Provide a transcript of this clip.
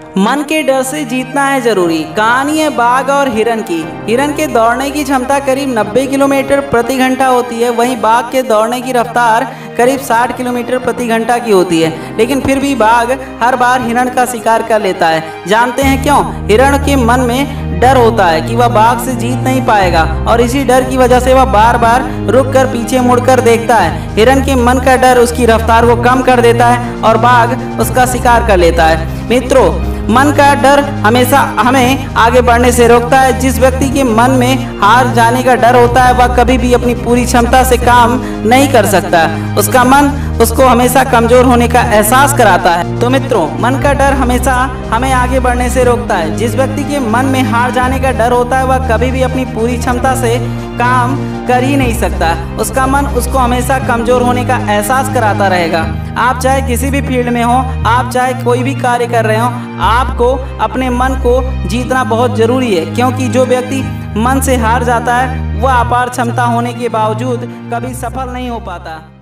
मन के डर से जीतना है जरूरी। कहानी है बाघ और हिरन की। हिरन के दौड़ने की क्षमता करीब 90 किलोमीटर प्रति घंटा होती है, वहीं बाघ के दौड़ने की रफ्तार करीब 60 किलोमीटर प्रति घंटा की होती है। लेकिन फिर भी बाघ हर बार हिरन का शिकार कर लेता है। जानते हैं क्यों? हिरन के मन में डर होता है कि वह बाघ से जीत नहीं पाएगा और इसी डर की वजह से वह बार बार रुक कर पीछे मुड़कर देखता है। हिरन के मन का डर उसकी रफ्तार को कम कर देता है और बाघ उसका शिकार कर लेता है। मित्रों, मन का डर हमेशा हमें आगे बढ़ने से रोकता है। जिस व्यक्ति के मन में हार जाने का डर होता है वह कभी भी अपनी पूरी क्षमता से काम नहीं कर सकता। उसका मन उसको हमेशा कमजोर होने का एहसास कराता है। तो मित्रों, मन का डर हमेशा हमें आगे बढ़ने से रोकता है। जिस व्यक्ति के मन में हार जाने का डर होता है वह कभी भी अपनी पूरी क्षमता से काम कर ही नहीं सकता। उसका मन उसको हमेशा कमजोर होने का एहसास कराता रहेगा। आप चाहे किसी भी फील्ड में हो, आप चाहे कोई भी कार्य कर रहे हो, आपको अपने मन को जीतना बहुत जरूरी है, क्योंकि जो व्यक्ति मन से हार जाता है वह अपार क्षमता होने के बावजूद कभी सफल नहीं हो पाता।